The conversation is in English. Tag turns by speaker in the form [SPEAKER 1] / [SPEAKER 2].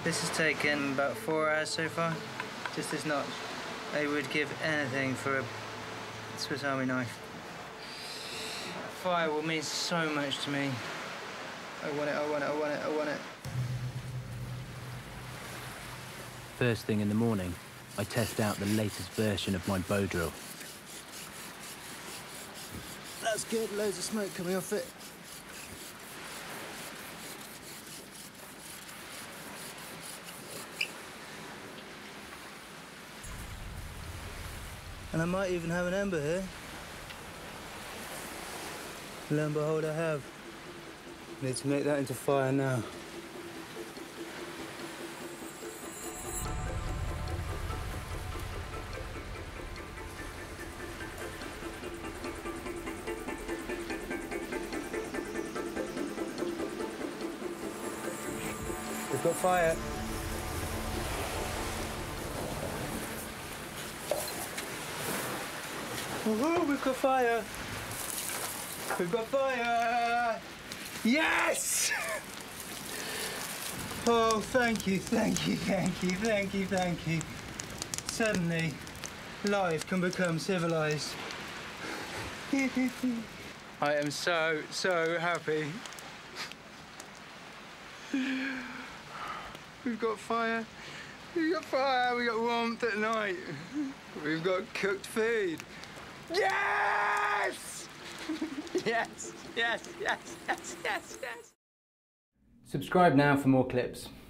[SPEAKER 1] This has taken about 4 hours so far, just this notch. I would give anything for a Swiss Army knife. Fire will mean so much to me. I want it, I want it, I want it, I want it.
[SPEAKER 2] First thing in the morning, I test out the latest version of my bow drill.
[SPEAKER 1] That's good, loads of smoke coming off it. And I might even have an ember here. Lo and behold, I have. Need to make that into fire now. We've got fire. Woohoo, we've got fire. We've got fire. Yes! Oh, thank you, thank you, thank you, thank you, thank you. Suddenly, life can become civilized. I am so, so happy. We've got fire. We've got fire. We've got warmth at night. We've got cooked food. Yes! Yes, yes, yes, yes, yes, yes.
[SPEAKER 2] Subscribe now for more clips.